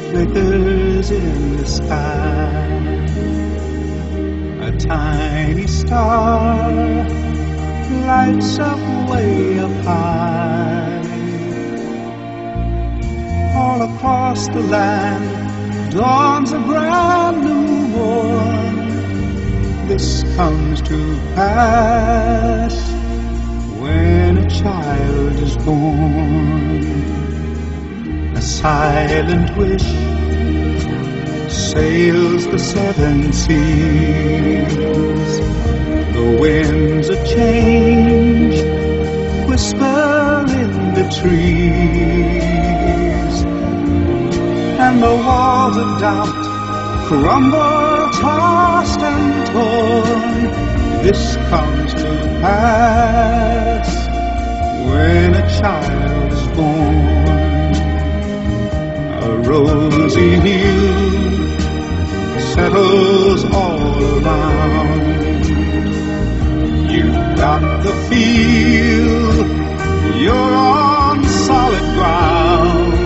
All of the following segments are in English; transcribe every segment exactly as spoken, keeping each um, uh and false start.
flickers in the sky. A tiny star lights up way up high. All across the land dawns a brand new morn. This comes to pass when a child is born. A silent wish sails the seven seas. The winds of change whisper in the trees, and the walls of doubt crumble, tossed and torn. This comes to pass when a child is born. A rosy hue settles all around. You've got the feel you're on solid ground.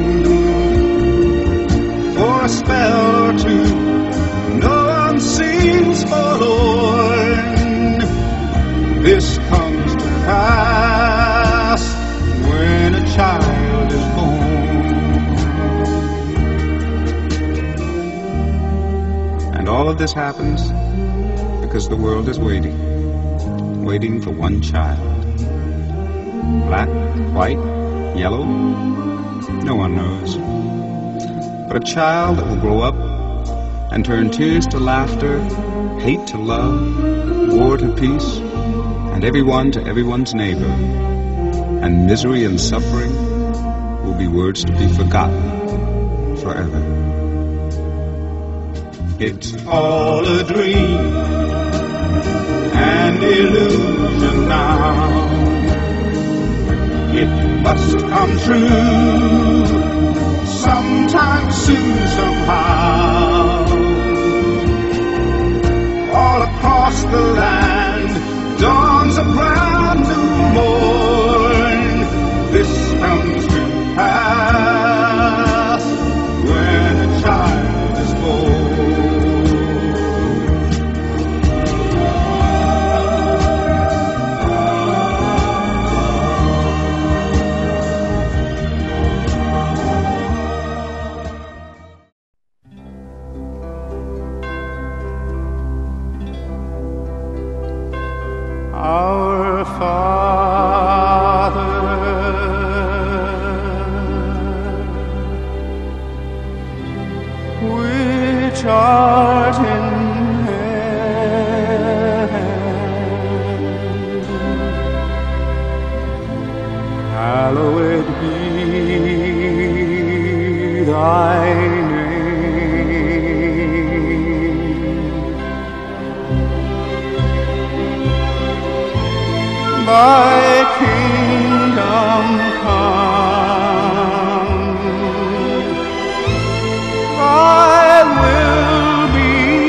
For a spell or two, no one seems forlorn. This comes to pass when a child is born. And all of this happens because the world is waiting, waiting for one child. Black, white, yellow, no one knows. But a child that will grow up and turn tears to laughter, hate to love, war to peace, and everyone to everyone's neighbor. And misery and suffering will be words to be forgotten forever. It's all a dream, an illusion now. It must come true sometime soon, somehow. All across the land dawns a brand new morn. This comes to pass when a child is born. Our Father, which art in heaven, hallowed be thy Thy kingdom come, thy will be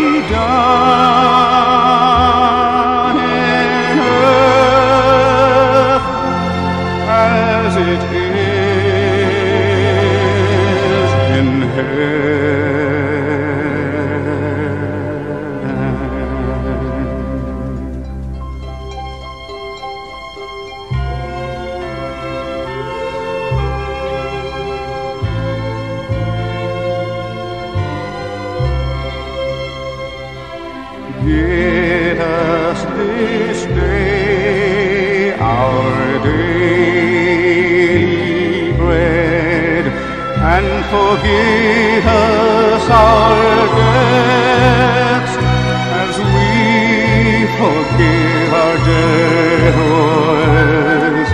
done in earth as it is in heaven. Give us this day our daily bread, and forgive us our debts as we forgive our debtors.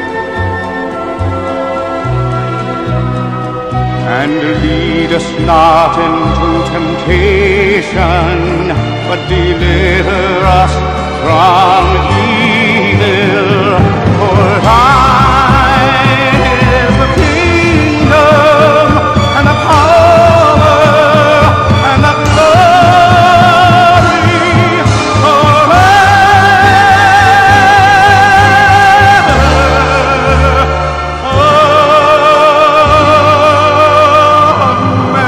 And lead us not into temptation, but deliver us from evil. For thine is the kingdom, and the power, and the glory forever. Amen.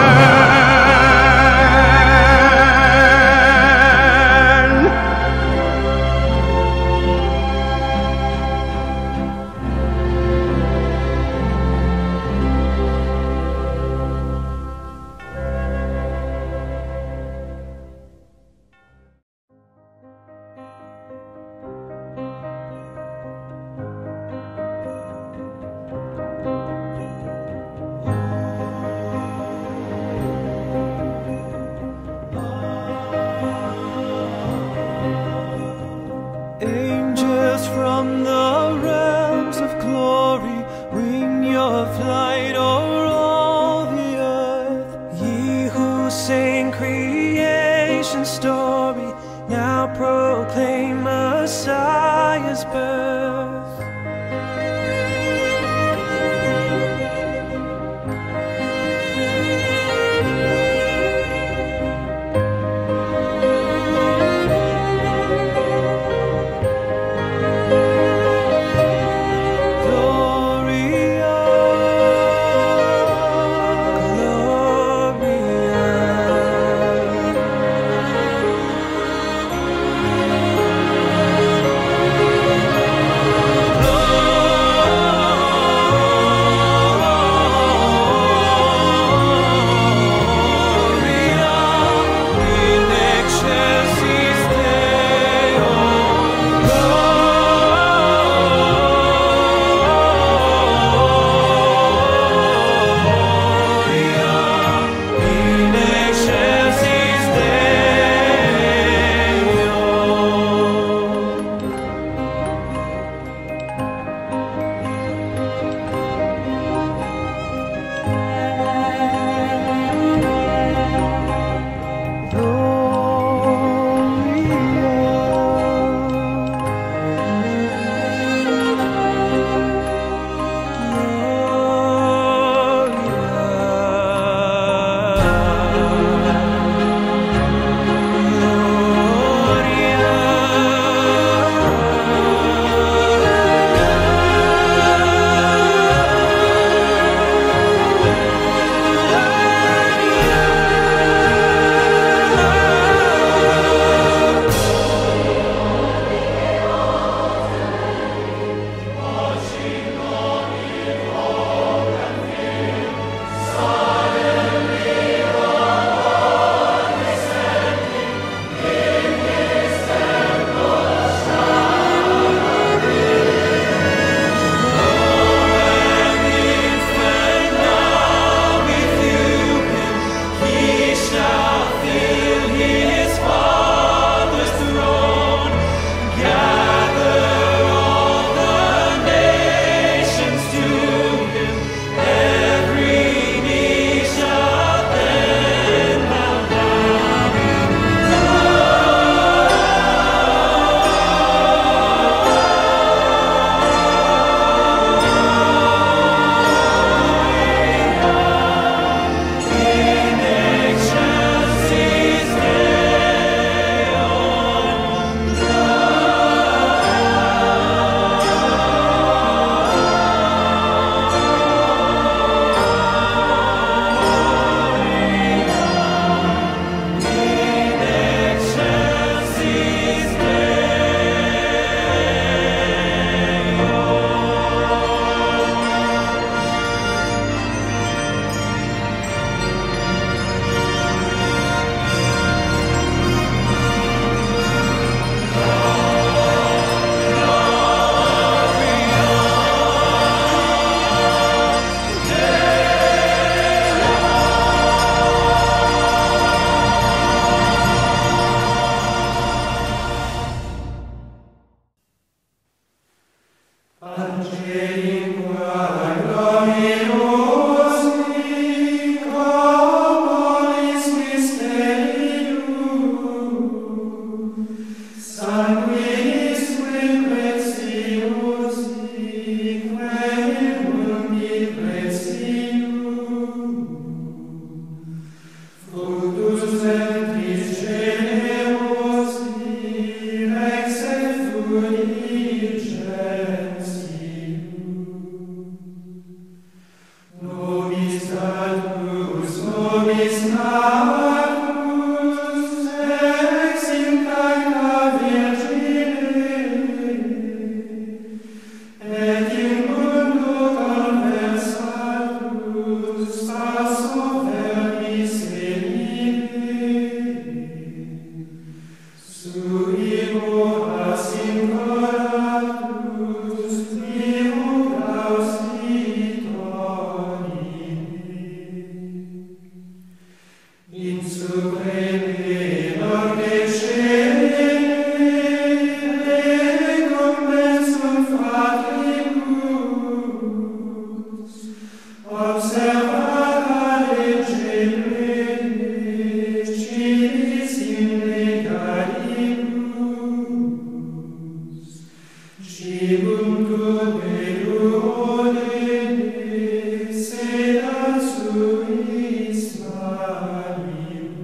suis marius.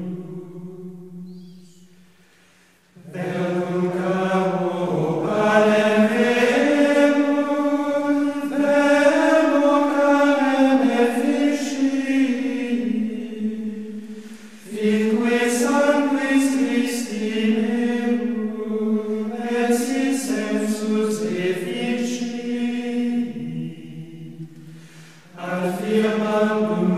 Velum caro palem verum, velum carem efficii, fique sanguis Christi meum, et si sensus efficii, affirmandum